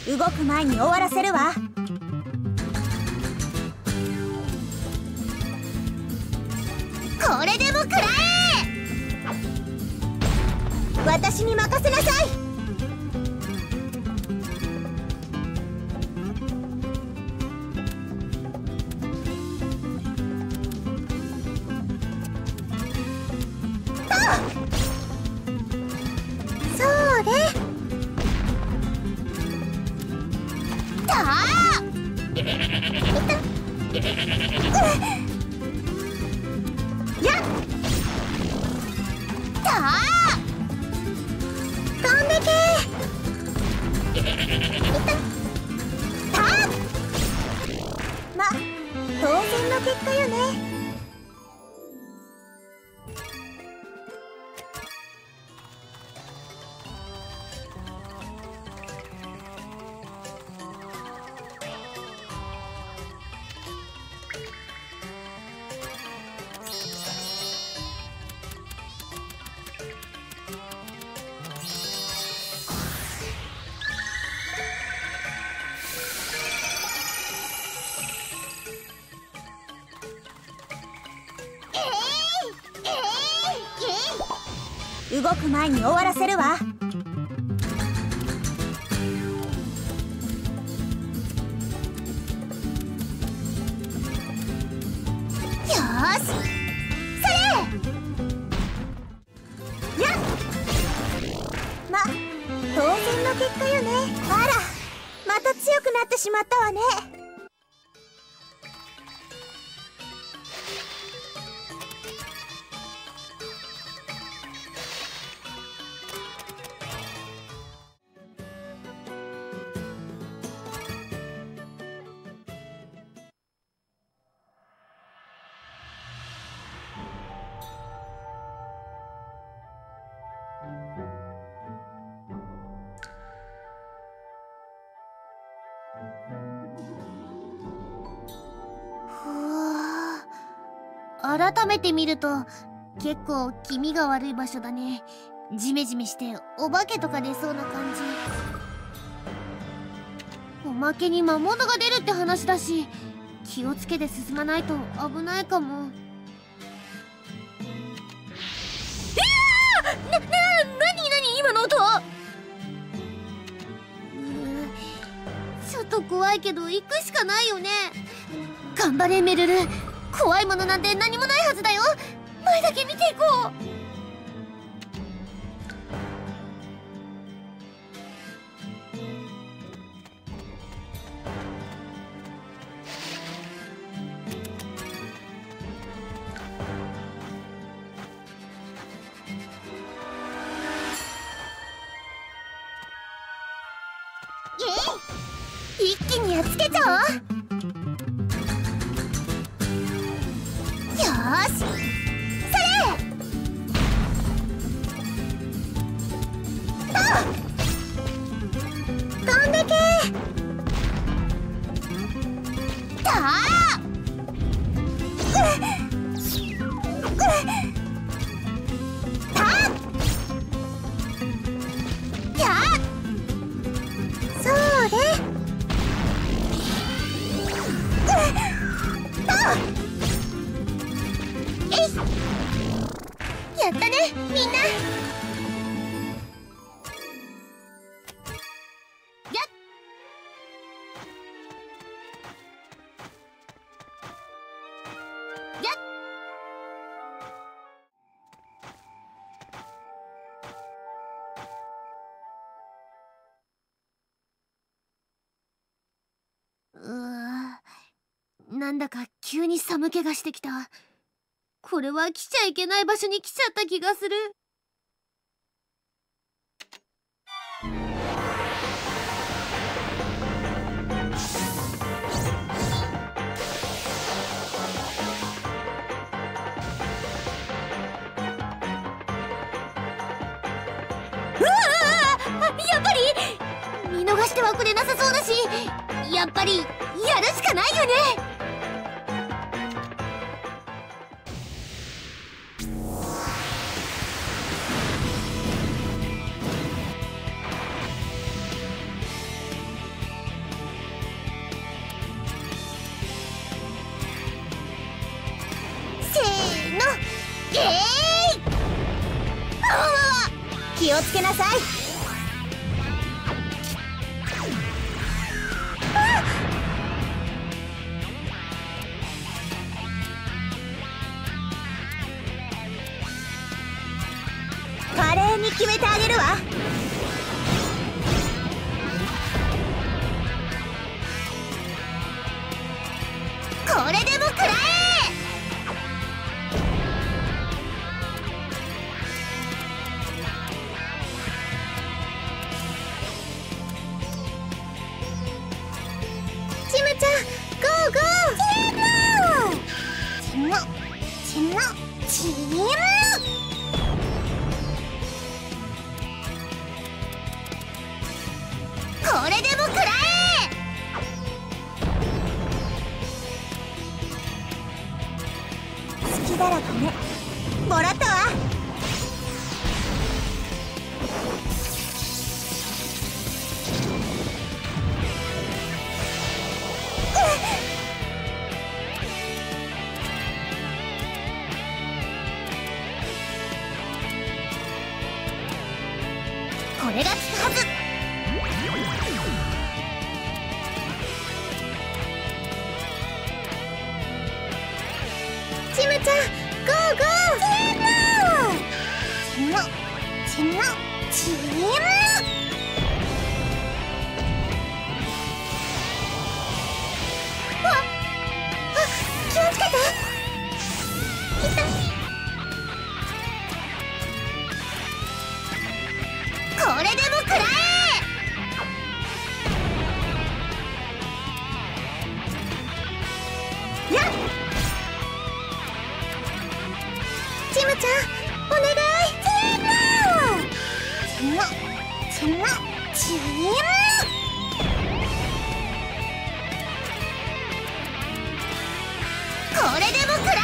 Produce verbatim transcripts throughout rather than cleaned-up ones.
動く前に終わらせるわ。これでも食らえ。私に任せなさい。そうね。だあ。やっ。だあ。飛んでけ。た。ま、当然の結果よね。動く前に終わらせるわ。よーし、それ。やっ。ま、当然の結果よね。あら、また強くなってしまったわね。改めて見ると結構気味が悪い場所だね。ジメジメしてお化けとか出そうな感じ。おまけに魔物が出るって話だし、気をつけて進まないと危ないかも。いやー、な、な、なになに今の音。うー、ちょっと怖いけど行くしかないよね。頑張れメルル、怖いものなんて何もないはずだよ。前だけ見ていこう。イエイ、一気にやっつけちゃおう。よーし、それ。と飛んでけ。だあ。たやっ。そうね。とやったね、みんな。やっ。やっ。うー、なんだか急に寒気がしてきた。これは来ちゃいけない場所に来ちゃった気がする。うわあ、やっぱり見逃してはくれなさそうだし、やっぱりやるしかないよね。 をつけなさい。華麗に決めてあげるわ。これでも食らえ。チムちゃん、ゴーゴー。チムチムチムチム。これでも食らえ。隙だらけね。もらったわ。これが効くはず。チムちゃん、ゴーゴー。チムチムチム。ああ、気をつけて。いた。これでも食らえ。やっ。チムちゃん、お願い。チムチムチムチム。これでも食ら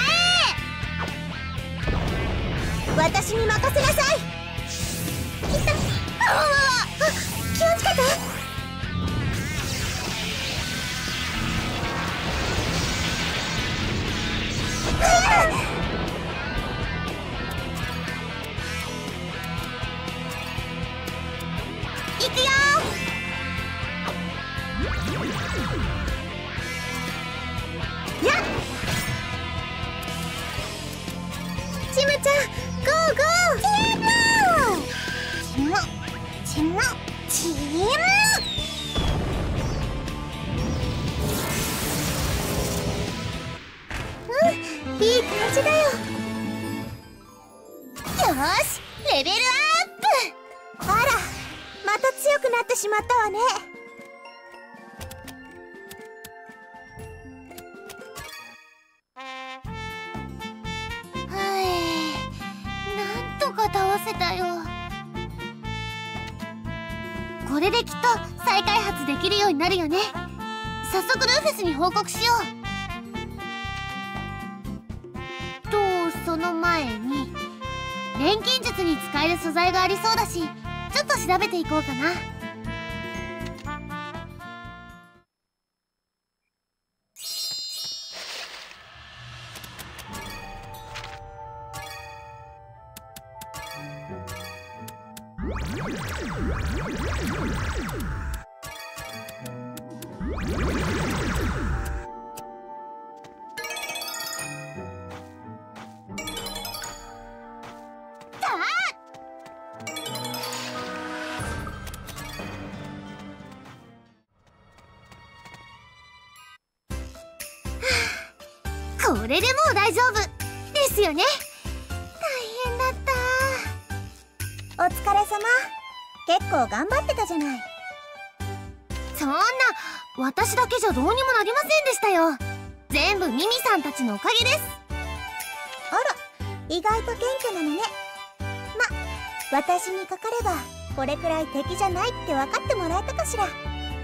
え。私に任せなさい。いた。あわわわ、気をつけて。いくよ。やっ。チムちゃん、ゴーゴー。チムチムチム。うん、いい感じだよ。よーし、レベルアップ。あら、また強くなってしまったわね。はい、なんとか倒せたよ。これできっと再開発できるようになるよね。早速ルーフェスに報告しよう。とその前に錬金術に使える素材がありそうだし、ちょっと調べていこうかな。これでもう大丈夫ですよね。大変だった。お疲れ様。結構頑張ってたじゃない。そんな、私だけじゃどうにもなりませんでしたよ。全部ミミさんたちのおかげです。あら、意外と謙虚なのね。ま、私にかかればこれくらい敵じゃないって分かってもらえたかしら。はい、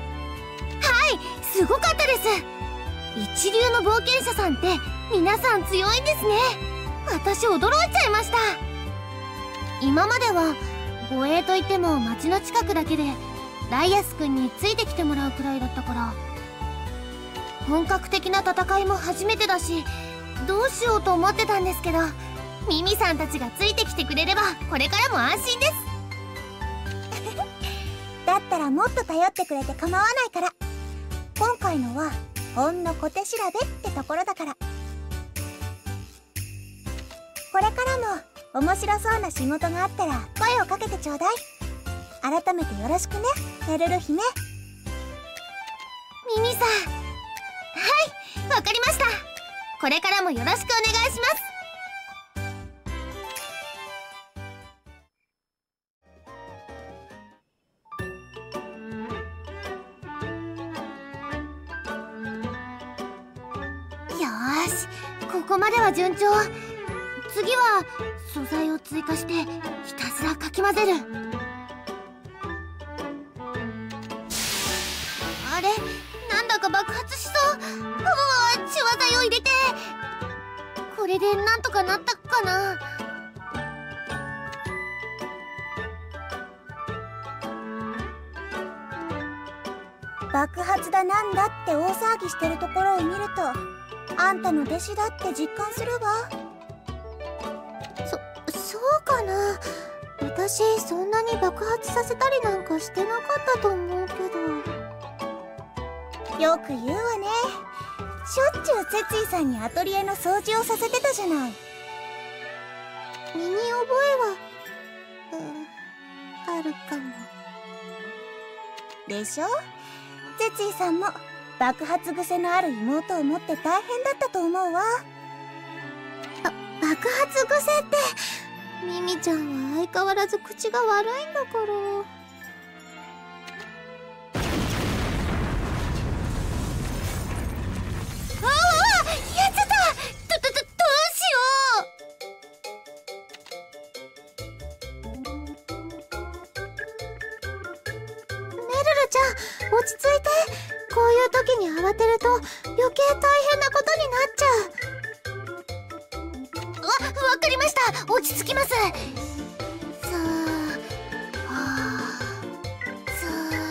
すごかったです。一流の冒険者さんって皆さん強いんですね。私驚いちゃいました。今までは護衛といっても町の近くだけでライアス君についてきてもらうくらいだったから、本格的な戦いも初めてだし、どうしようと思ってたんですけど、ミミさんたちがついてきてくれればこれからも安心です。 らもっと頼ってくれて構わないから。今回のはほんの小手調べってところだから。これからも面白そうな仕事があったら声をかけてちょうだい。改めてよろしくね、メルル姫。 ミミさん、はい、わかりました。これからもよろしくお願いします。よーし、ここまでは順調。次は素材を追加してひたすらかき混ぜる。あれ、なんだか爆発しそう。うわ、血技を入れて。これでなんとかなったかな。 爆発だなんだって大騒ぎしてるところを見ると、あんたの弟子だって実感するわ。 そ、そうかな。私そんなに爆発させたりなんかしてなかったと思うけど。 よく言うわね。しょっちゅうツェツィさんにアトリエの掃除をさせてたじゃない。 身に覚えは、うん、あるかも。 でしょ？ツェツィさんも爆発癖のある妹を持って大変だったと思うわ。 ば爆発癖ってミミちゃんは相変わらず口が悪いんだから。ああ、やっちゃった。どどどどうしよう。メルルちゃん、落ち着いて。こういう時に慌てると余計大変なことになっちゃう。わ、わかりました。落ち着きます。さあ、はあ、さ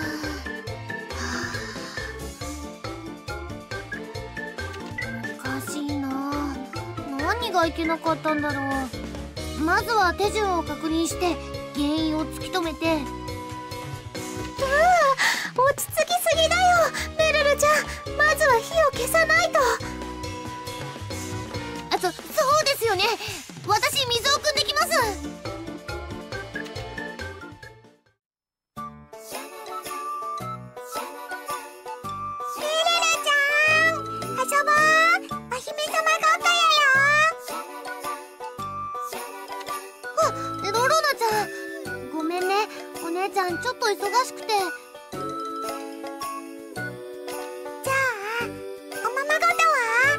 あ、おかしいな。何がいけなかったんだろう。まずは手順を確認して原因を突き止めて。うわ、落ち着きすぎだよ、メルルちゃん。まずは火を消さないと。あ、そ、そうですよね。私、水を汲んできます。 メルルちゃん、遊ぼう。お姫様ごっこやあ、ロロナちゃん。ごめんね。お姉ちゃん、ちょっと忙しくて。 じゃあ、おままごとは？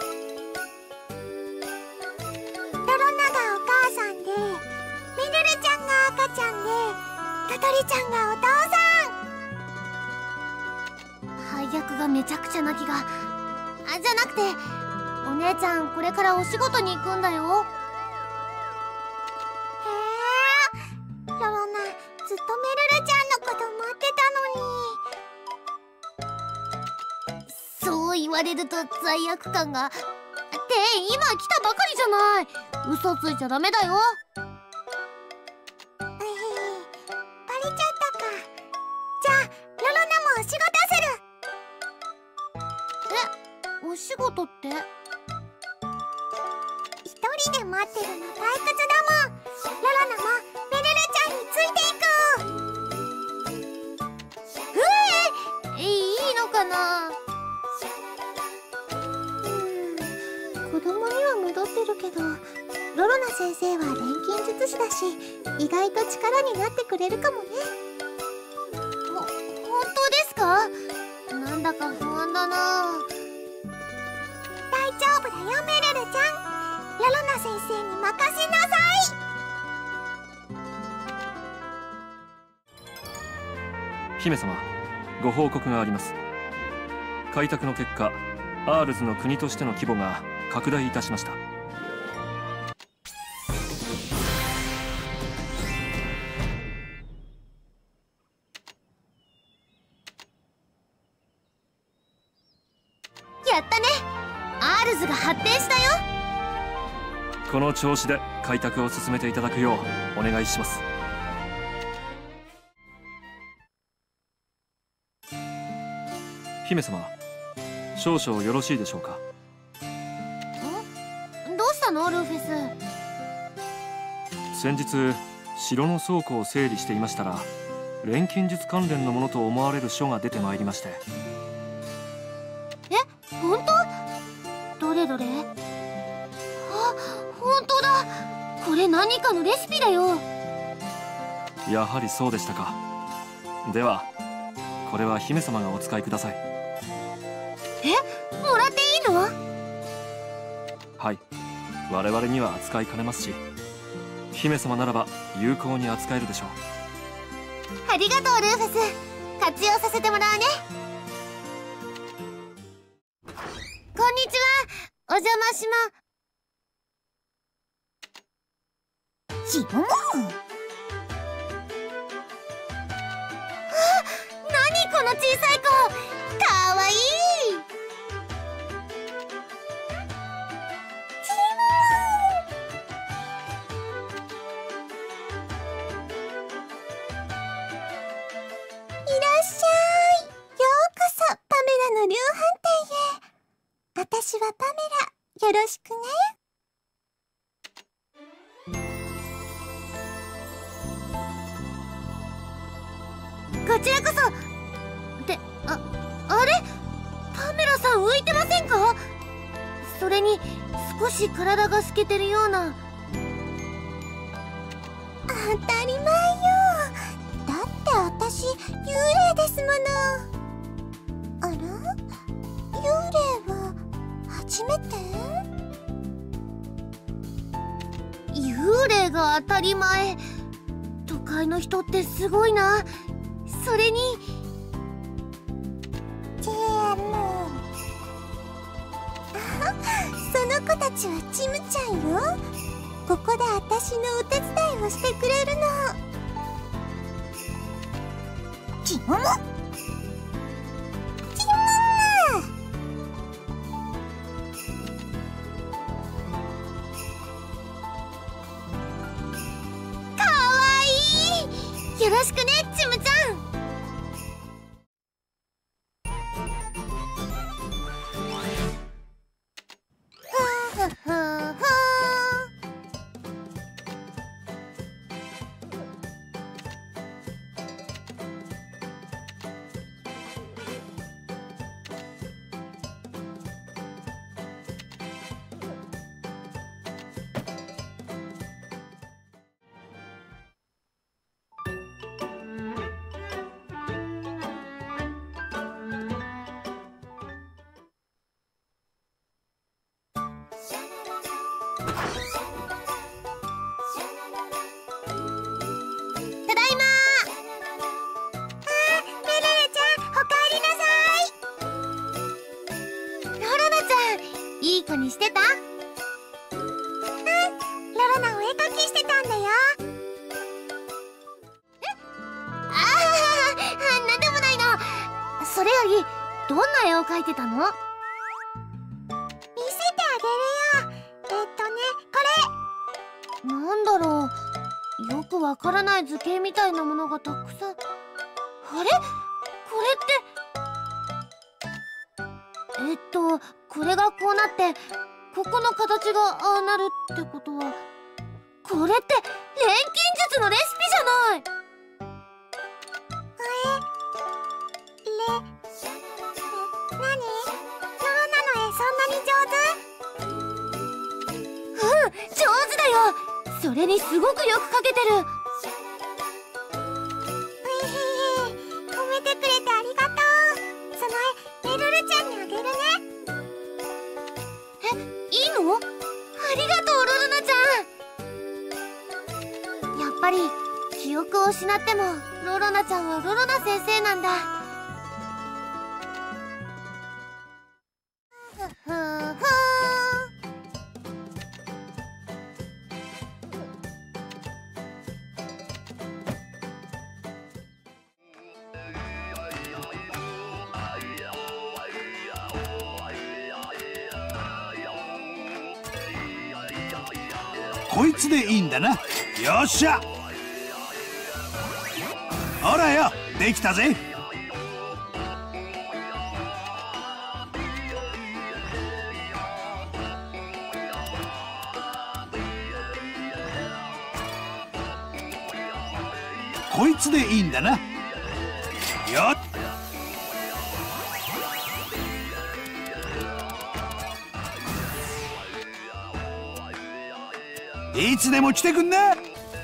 ロロナがお母さんで、メルルちゃんが赤ちゃんで、トトリちゃんがお父さん。 配役がめちゃくちゃな気が。あ、じゃなくて、お姉ちゃんこれからお仕事に行くんだよ。 へえ、ロロナずっとメルルちゃんのこと待ってたのに。 そう言われると罪悪感が。って今来たばかりじゃない。嘘ついちゃダメだよ。 えへへ、バレちゃったか。じゃあロロナもお仕事する。 え、お仕事って？ 一人で待ってるの退屈だもん。ロロナもメルルちゃんについていく。 ええ、いいのかな。うん、子供には戻ってるけど、ロロナ先生は錬金術師だし、意外と力になってくれるかもね。ほ、本当ですか？なんだか不安だな。 大丈夫だよ、メルルちゃん。ロロナ先生に任せなさい。姫様、ご報告があります。開拓の結果、アールズの国としての規模が拡大いたしました。 やったね。アールズが発展したよ。 この調子で開拓を進めていただくようお願いします。 姫様、少々よろしいでしょうか。 ん？どうしたのルーフェス？ 先日城の倉庫を整理していましたら、錬金術関連のものと思われる書が出てまいりまして。 え、本当？どれどれ？あ、本当だ。これ何かのレシピだよ。 やはりそうでしたか。ではこれは姫様がお使いください。 え、もらっていいの？ はい、我々には扱いかねますし、姫様ならば有効に扱えるでしょう。 ありがとうルーフェス、活用させてもらうね。こんにちは、お邪魔しま。 ちごもん。 何この小さい子、かわいい。 ちいらっしゃい。ようこそパメラの量販店へ。私はパメラ、よろしくね。 こちらこそ。ってああれ、パメラさん浮いてませんか？それに少し体が透けてるような。 当たり前よ。だって私幽霊ですもの。あら、幽霊は初めて？ 幽霊が当たり前。都会の人ってすごいな。それにジェーム。あ、その子たちはチムちゃんよ。ここで私のお手伝いをしてくれるの。チムムチムム。 かわいい。よろしくね、チムちゃん。いい子にしてた？ うん、ロロナお絵描きしてたんだよ。 え？ああ、なんでもないの。それよりどんな絵を描いてたの？ 見せてあげるよ。えっとね、これなんだろう、よくわからない図形みたいなものがたくさん。あれ？これってえっとこれがこうなって、ここの形がああなるってことは、これって錬金術のレシピじゃない。 え、レ、なに？ロロナの絵そんなに上手？ うん、上手だよ。それにすごくよく描けてる。 ういへい、褒めてくれてありがとう。その絵メルルちゃんにあげるね。 え、いいの？ありがとうロロナちゃん。やっぱり記憶を失ってもロロナちゃんはロロナ先生なんだ。ふふふこいつでいいんだな。よっしゃ。ほらよ、できたぜ。 こいつでいいんだな。よっ、いつでも来てくんな。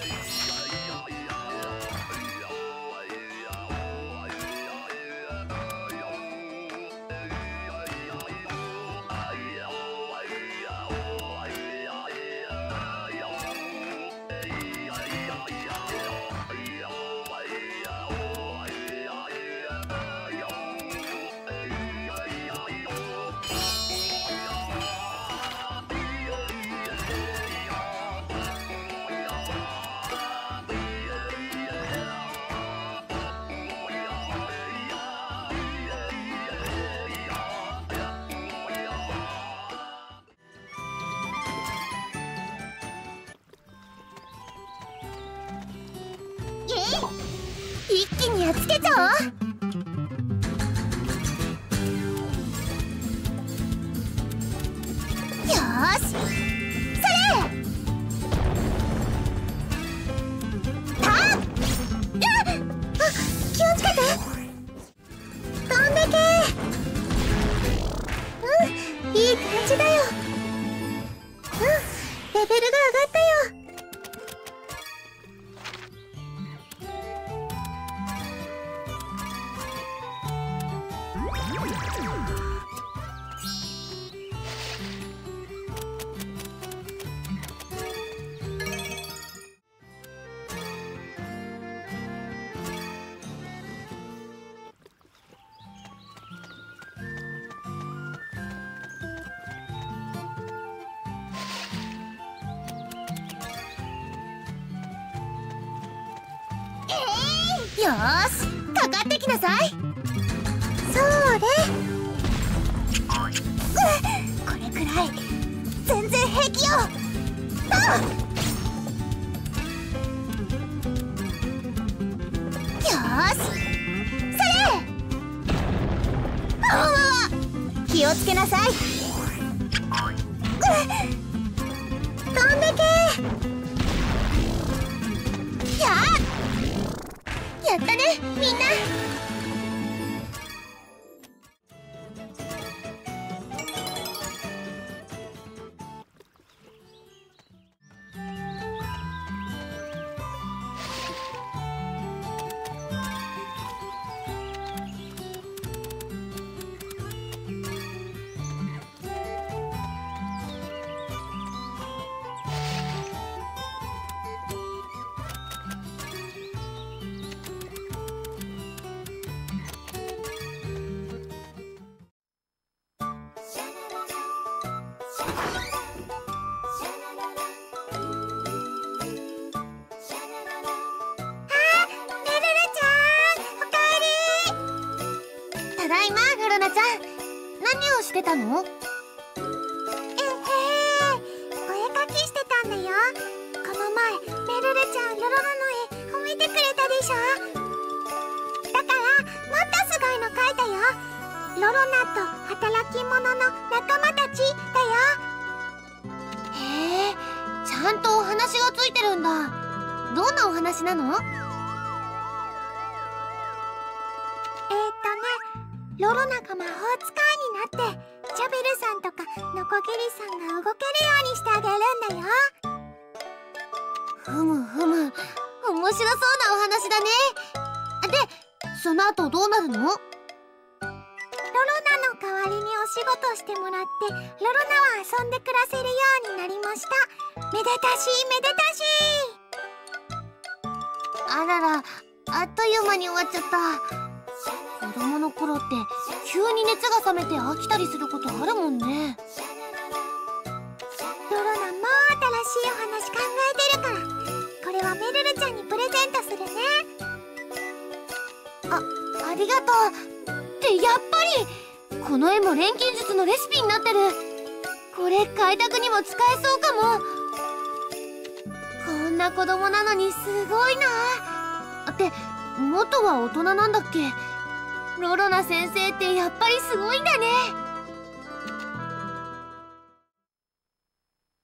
一気にやっつけちゃおう。よーし、それたっ、あっ、気をつけて。飛んでけ。うん、いい感じだよ。うん、レベルが上がったよ。よーし、かかってきなさい。そうね。これくらい全然平気よ。あっ、よーし、それ。あわわわ、気をつけなさい。飛んでけ。やっ、やったね、みんな。ただいま、ロロナちゃん。何をしてたの？えへー、お絵かきしてたんだよ。この前メルルちゃんロロナの絵褒めてくれたでしょ。だからもっとすごいの描いたよ。ロロナと働き者の仲間たちだよ。へえ、ちゃんとお話がついてるんだ。どんなお話なの？ロロナが魔法使いになってジャベルさんとかノコギリさんが動けるようにしてあげるんだよ。ふむふむ、面白そうなお話だね。で、その後どうなるの？ロロナの代わりにお仕事してもらってロロナは遊んで暮らせるようになりました。めでたしめでたし。あらら、あっという間に終わっちゃった。子供の頃って急に熱が冷めて飽きたりすることあるもんね。ロロナも新しいお話考えてるから、これはメルルちゃんにプレゼントするね。あ、ありがとう。ってやっぱりこの絵も錬金術のレシピになってる。これ開拓にも使えそうかも。こんな子供なのにすごいな。って元は大人なんだっけ？ロロナ先生ってやっぱりすごいんだね。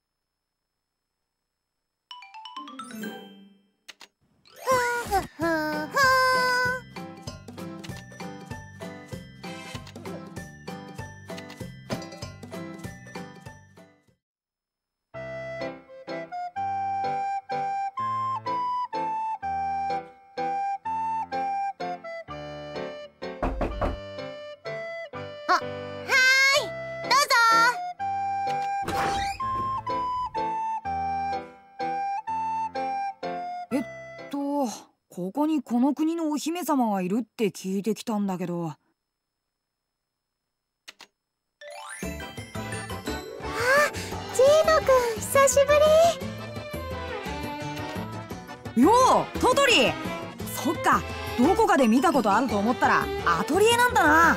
ふんふんふん。 こにこの国のお姫様がいるって聞いてきたんだけど。 ジーノくん、久しぶり。 ようトトリ。そっか、どこかで見たことあると思ったらアトリエなんだな。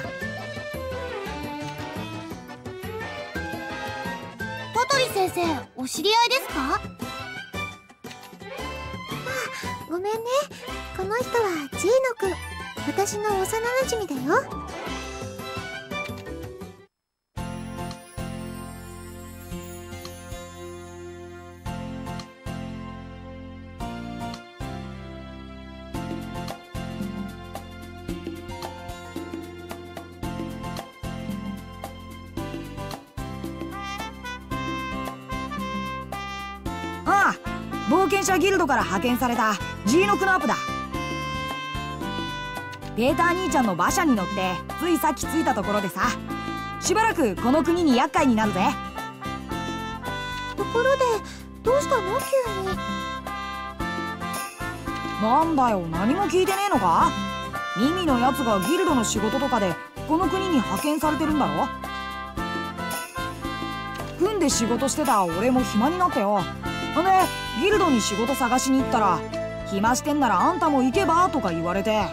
トトリ先生、お知り合いですか？ あ、ごめんね。この人はジーノくん、私の幼なじみだよ。 ああ、冒険者ギルドから派遣されたジーノ・クナープだ。ペーター兄ちゃんの馬車に乗ってついさっき着いたところでさ、しばらくこの国に厄介になるぜ。 ところで、どうしたの急に。 なんだよ、何も聞いてねえのか？ミミのやつがギルドの仕事とかでこの国に派遣されてるんだろ。組んで仕事してた俺も暇になったよ。ほんでギルドに仕事探しに行ったら、暇してんならあんたも行けばとか言われて、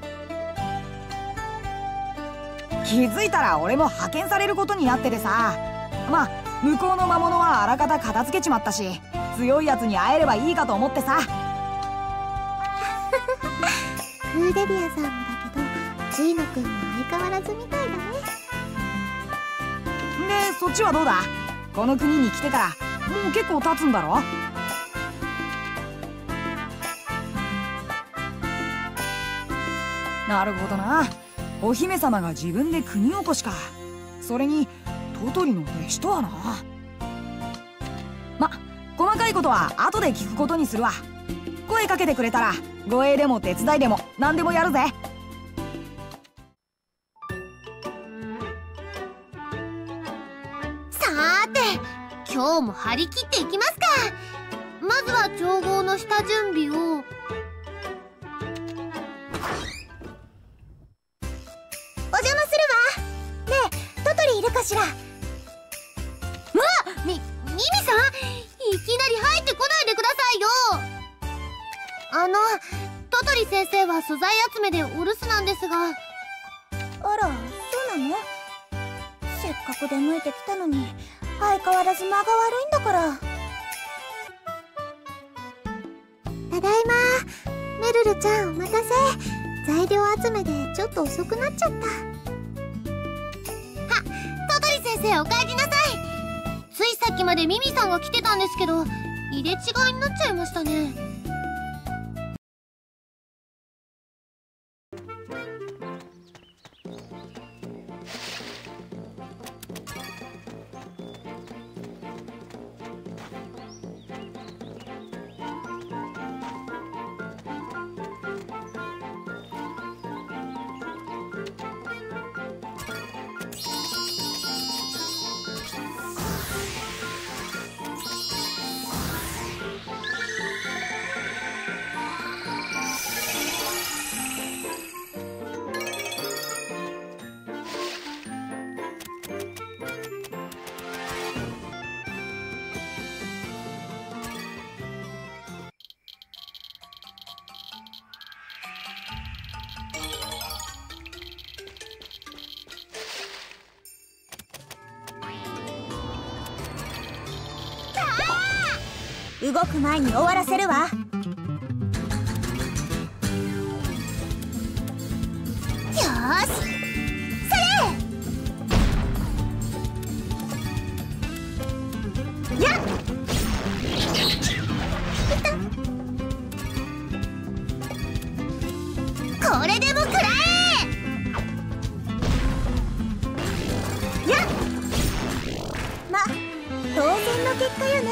気づいたら俺も派遣されることになっててさ。まあ向こうの魔物はあらかた片付けちまったし、強いやつに会えればいいかと思ってさ。 クーデリアさんもだけど、ジーノくんも相変わらずみたいだね。 でそっちはどうだ？この国に来てからもう結構経つんだろ？なるほどな。お姫様が自分で国おこしか。それにトトリの弟子とはな。ま、細かいことは後で聞くことにするわ。声かけてくれたら護衛でも手伝いでも何でもやるぜ。 さーて、今日も張り切っていきますか。まずは調合の下準備を。 お邪魔するわ。ねえ、トトリいるかしら？ わみ、ミミさん、いきなり入ってこないでくださいよ。あの、トトリ先生は素材集めでお留守なんですが。 あら、そうなの？せっかく出向いてきたのに相変わらず間が悪いんだから。ただいま。メルルちゃん、お待たせ。材料集めでちょっと遅くなっちゃった。 トトリ先生、お帰りなさい。ついさっきまでミミさんが来てたんですけど、入れ違いになっちゃいましたね。 動く前に終わらせるわ。 よーし、それやっこれでも食らえ。やっま、当然の結果よね。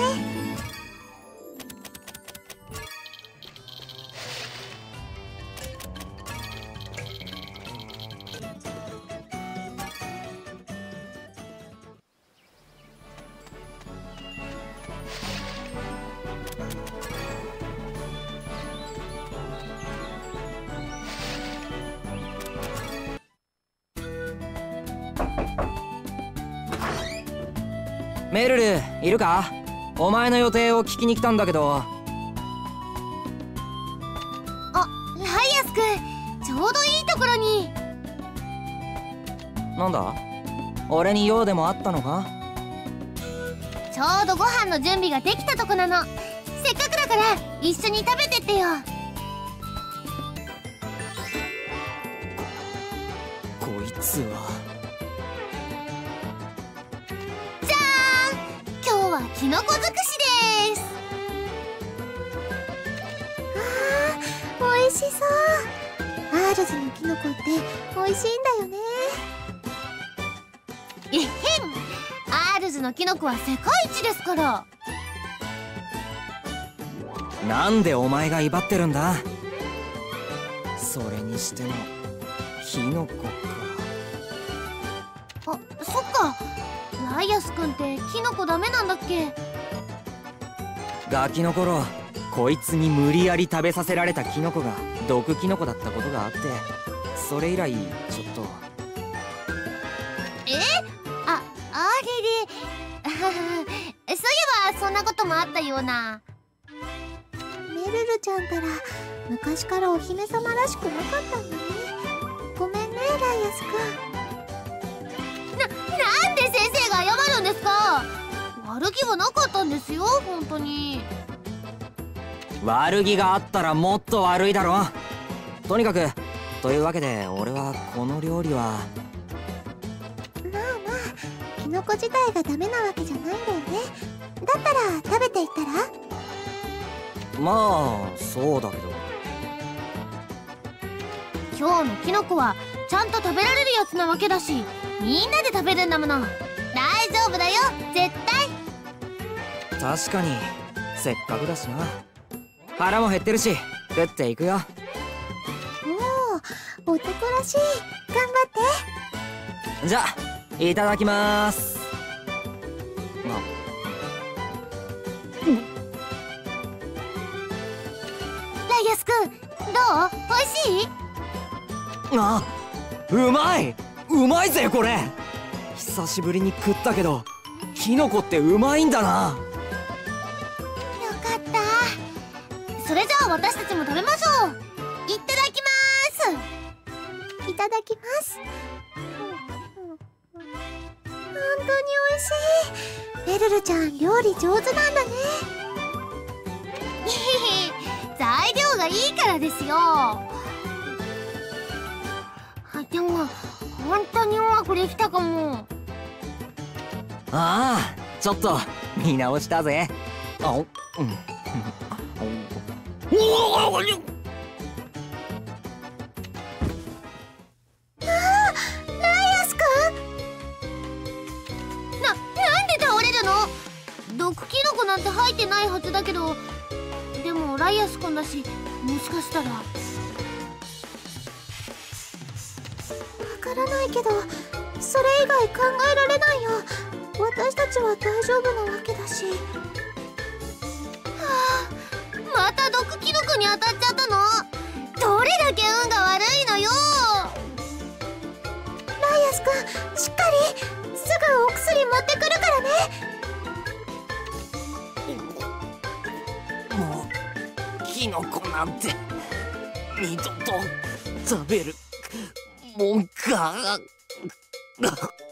メルルいるか？お前の予定を聞きに来たんだけど。 あ、ライアスくん、ちょうどいいところに。 なんだ？俺に用でもあったのか？ ちょうどご飯の準備ができたとこなの。せっかくだから一緒に食べてってよ。 こいつは。 じゃーん、今日はキノコ尽くしです。 あー、美味しそう。アールズのキノコって美味しいんだよね。 えへん、アールズのキノコは世界一ですから。 なんでお前が威張ってるんだ？それにしてもキノコか。 あ、そっか。ライアスくんってキノコダメなんだっけ？ ガキの頃こいつに無理やり食べさせられたキノコが毒キノコだったことがあって、それ以来ちょっと。 え？あ、あれでそういえばそんなこともあったような。 メルルちゃんたら昔からお姫様らしくなかったんだね。ごめんね、ライアスくん。 な、なんで先生が謝るんですか？悪気はなかったんですよ、本当に。 悪気があったらもっと悪いだろ。とにかくというわけで俺はこの料理は。 まあまあ、キノコ自体がダメなわけじゃないんだよね。だったら食べていったら？ まあそうだけど。 今日のキノコはちゃんと食べられるやつなわけだし、みんなで食べるんだもの。大丈夫だよ、絶対。 確かにせっかくだしな。腹も減ってるし食っていくよ。 おお、男らしい。頑張って。 じゃあいただきまーす。まあライアスくん、どう？おいしい？ あ、うまい、うまいぜこれ。久しぶりに食ったけどキノコってうまいんだな。 よかった。それじゃあ私たちも食べましょう。いただきまーす。 いただきます。本当に美味しい。メルルちゃん料理上手なんだね。 材料がいいからですよ。でも本当にうまくできたかも。 ああ、ちょっと見直したぜ。あ、うん。 毒キノコなんて入ってないはずだけど、でもライアス君だし、もしかしたら。わからないけど、それ以外考えられないよ。私たちは大丈夫なわけだし。 はあ、また毒キノコに当たっちゃったの？どれだけ運が悪いのよ。 ライアス君、しっかり。すぐお薬持ってくるからね。 もうキノコなんて二度と食べるもんか。